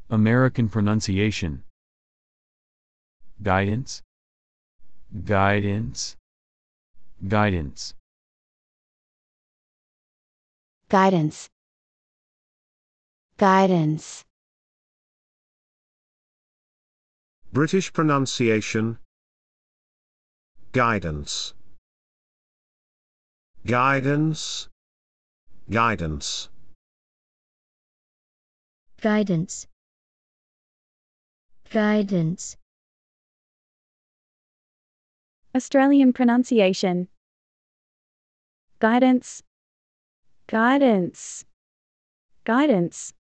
American pronunciation. Guidance, guidance, guidance. Guidance. Guidance. British pronunciation. Guidance. Guidance. Guidance. Guidance. Guidance. Australian pronunciation. Guidance, guidance, guidance.